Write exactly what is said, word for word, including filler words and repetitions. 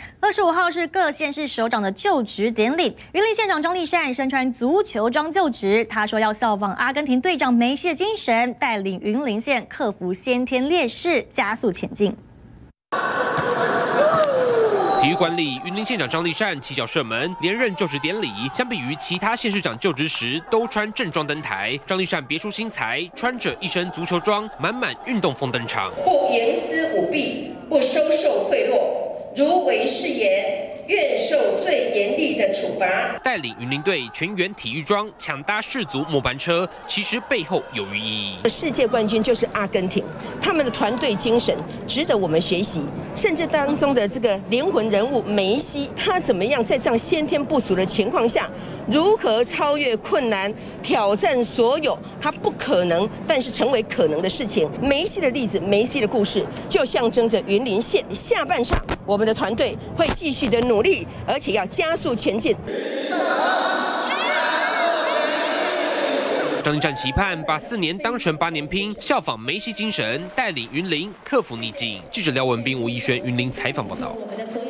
二十五号是各县市首长的就职典礼，云林县长张丽善身穿足球装就职，他说要效仿阿根廷队长梅西的精神，带领云林县克服先天劣势，加速前进。 体育馆里，云林县长张丽善起脚射门，连任就职典礼。相比于其他县市长就职时都穿正装登台，张丽善别出心裁，穿着一身足球装，满满运动风登场。 不严私舞弊，不收受贿赂，如违誓言，愿受最严厉的处罚。 带领云林队全员体育装抢搭世足末班车，其实背后有寓意。 世界冠军就是阿根廷，他们的团队精神值得我们学习。甚至当中的这个灵魂人物梅西，他怎么样在这样先天不足的情况下，如何超越困难，挑战所有他不可能但是成为可能的事情？梅西的例子，梅西的故事，就象征着云林县下半场，我们的团队会继续的努力，而且要加速前进。 张丽善期盼把四年当成八年拼，效仿梅西精神，带领云林克服逆境。记者廖文斌、吴怡轩，云林采访报道。